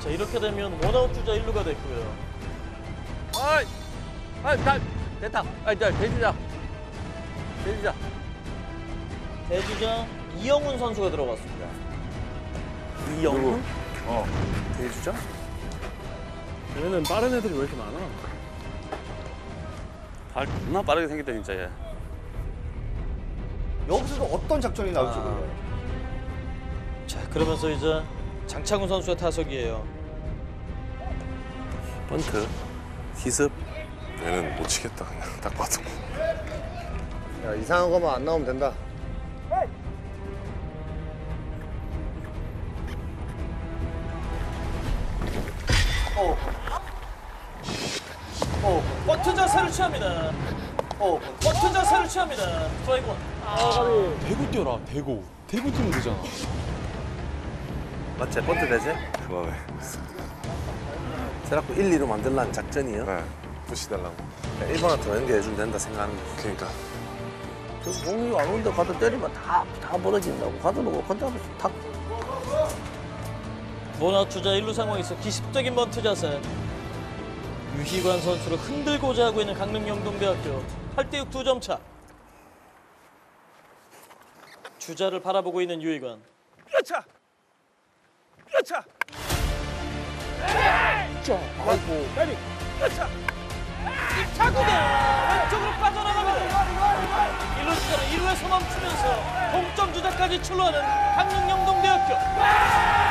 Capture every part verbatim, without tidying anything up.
자, 이렇게 되면 원아웃 주자 일 루가 됐고요. 아이, 아이, 다 됐다. 아이, 자, 대주자. 대주자. 대주자 이영훈 선수가 들어갔습니다. 이영훈? 어. 대주자? 얘는 빠른 애들이 왜 이렇게 많아? 발 겁나 빠르게 생겼다, 진짜 얘. 여기서도 어떤 작전이 나올지 아. 몰라요. 자, 그러면서 이제 장창훈 선수의 타석이에요. 번트, 기습. 얘는 못 치겠다 그냥 딱 봐도. 야, 이상한 거만 안 나오면 된다. 어. 어, 버트 자세를 취합니다. 어, 버트 자세를 취합니다. 스트라이크 원. 아, 대구 뛰어라, 대구. 대구 뛰면 되잖아. 맞지? 번트 되지? 그만해. 그래갖고 일, 이로 만들라는 작전이요? 네. 푸시 달라고. 일 번한테 연결해주면 된다 생각하는 거. 그러니까. 그 공이 안 오는데 가다 때리면 다, 다 벌어진다고. 가다 놓고 건져 탁. 원아웃 주자 일 루 상황에서 기습적인 번트 자세. 유희관 선수를 흔들고자 하고 있는 강릉영동대학교. 팔 대 육 두 점 차. 주자를 바라보고 있는 유희관. 야차! 야차! 자, 아이고. 빨리. 야차! 타구가 왼쪽으로 빠져나갑니다. 일 루 주자는 일 루에서 멈추면서 동점 주자까지 출루하는 강릉영동대학교.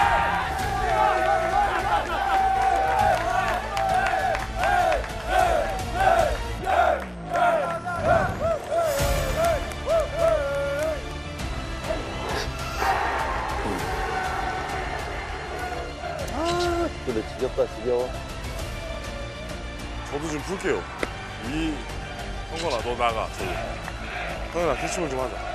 그래, 지겹다, 지겨워. 저도 좀 풀게요. 이 형건아 너 나가. 저기. 형건아 캐치볼 좀 하자.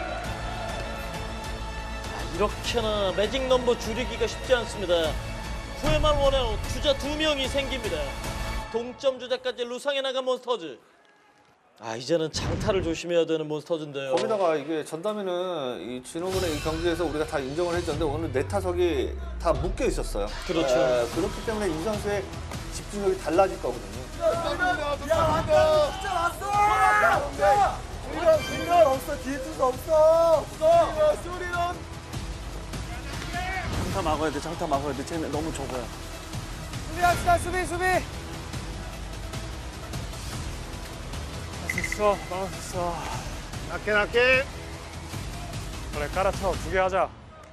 이렇게나 매직 넘버 줄이기가 쉽지 않습니다. 구회 말 원아웃 주자 두 명이 생깁니다. 동점 주자까지 루상에 나간 몬스터즈. 아, 이제는 장타를 조심해야 되는 몬스터즈인데요. 거기다가 이게 전담에는 이 지난번에 이 경기에서 우리가 다 인정을 했었는데 오늘 네 타석이 다 묶여 있었어요. 그렇죠. 에, 그렇기 때문에 이 선수의 집중력이 달라질 거거든요. 장타 막아야 돼, 장타 막아야 돼. 쟤네 너무 좁아요. 수비합시다, 수비, 수비. 됐어, 나왔어. 낮게, 낮게. 그래, 깔아쳐. 두 개 하자.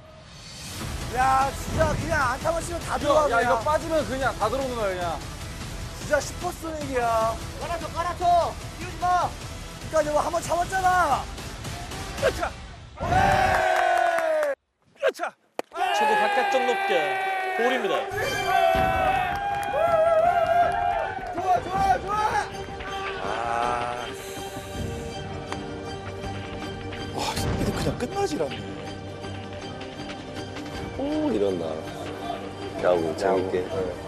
야, 진짜 그냥 안타만 치면 다 들어가. 야, 이거 빠지면 그냥 다 들어오는 거야, 그냥. 진짜 슈퍼소닉이야. 깔아줘, 깔아줘. 띄우지 마. 그러니까 이거 한번 참았잖아. 야차! 야차! 최고 바깥쪽 높게 볼입니다. 좋아, 좋아, 좋아. 아. 와, 이거 그냥 끝나질 않네. 오, 이런다. 야구, 재밌게.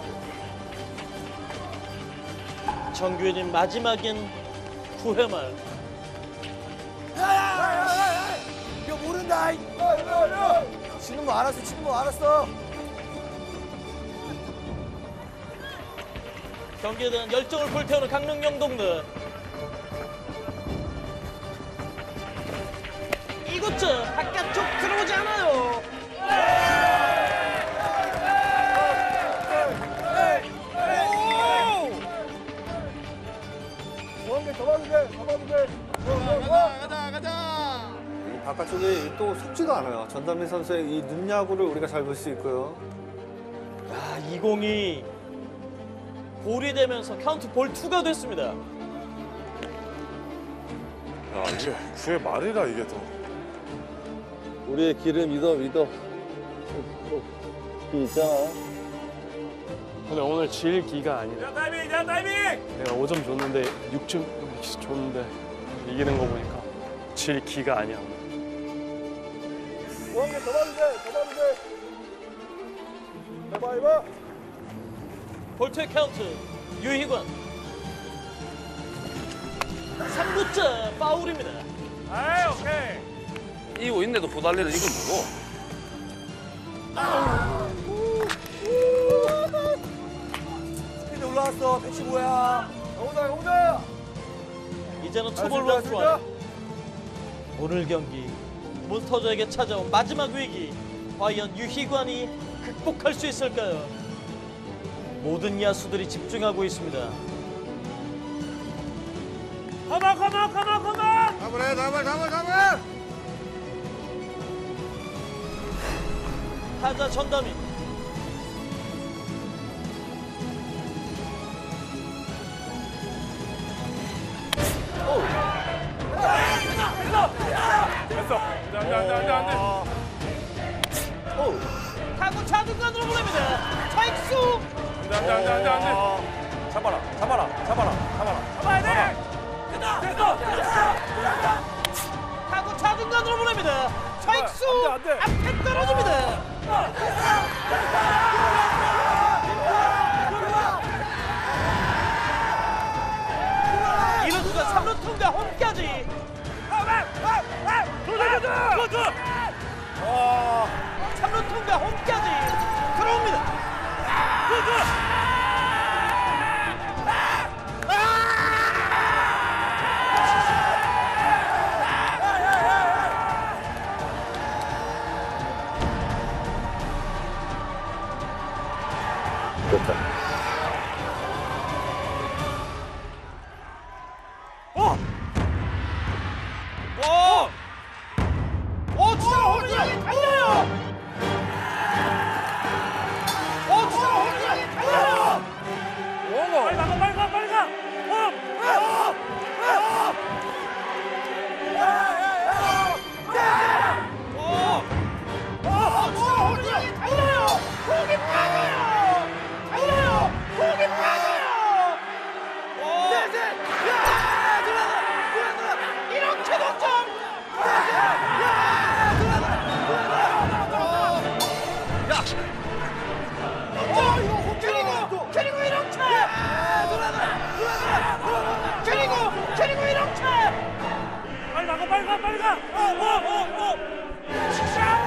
정규현님 마지막엔 구회 말. 야야야야야! 이거 모른다. 치는 거 알았어, 치는 거 알았어. 경기에 대한 열정을 불태우는 강릉영동대. 이곳저 바깥쪽 들어오지 않아요. 더 봐도 돼, 더 봐도 돼. 가자, 가자, 가자. 이 바깥쪽에 또 속지가 않아요. 전담민 선수의 이 눈야구를 우리가 잘 볼 수 있고요. 야, 이 공이 볼이 되면서 카운트 볼 투가 됐습니다. 야 이게 구회 말이라 이게 더. 우리의 길을 믿어, 믿어. 길 있잖아. 근데 오늘 질 기가 아니야. 야 타이밍, 야 타이밍. 내가 오 점 줬는데 육 점 줬는데 이기는 거 보니까 질 기가 아니야. 뭐한 개더 봐도 돼, 더 봐도 돼. 해봐, 해봐. 볼트의 카운트 유희관. 삼 구째 파울입니다. 아이 오케이. 이기고 있는데도 보달리를 이건 뭐고? 갔어. 택시 뭐야? 영호다, 영호다. 이제는 투볼 원 스트라이크. 오늘 경기 몬스터즈에게 찾아온 마지막 위기. 과연 유희관이 극복할 수 있을까요? 모든 야수들이 집중하고 있습니다. 가만, 가만, 가만, 가만. 잡으래, 잡아, 잡아, 잡아. 타자 전담이. 됐어. 안돼, 안돼, 안돼, 안돼. 타구 좌중간으로 보냅니다. 좌익수. 안돼, 안돼, 안돼, 안돼. 잡아라, 잡아라, 잡아라, 잡아라. 잡아야 돼. 됐다, 됐어. 타구 좌중간으로 보냅니다. 좌익수 안 돼, 안 돼. 앞에 떨어집니다. 이루수가 삼 루 통과 홈까지. 삼 루 통과 홈까지 들어옵니다. 오! 오, 진짜 홈런이 달려요! 오, 진짜 홈런이 달려요! 빨리 가, 빨리 가, 빨리 가. 오! 오, 진짜 홈런이 달려요! 공이 빠져요! 달려요! 공이 빠져요! 오! 야! 들어가! 들어가! 이렇게 동점! 그리고 그리고 이렇게 그리고 그리고 이렇게 빨리 나가, 빨리 가, 빨리 가. 어, 어, 어, 어.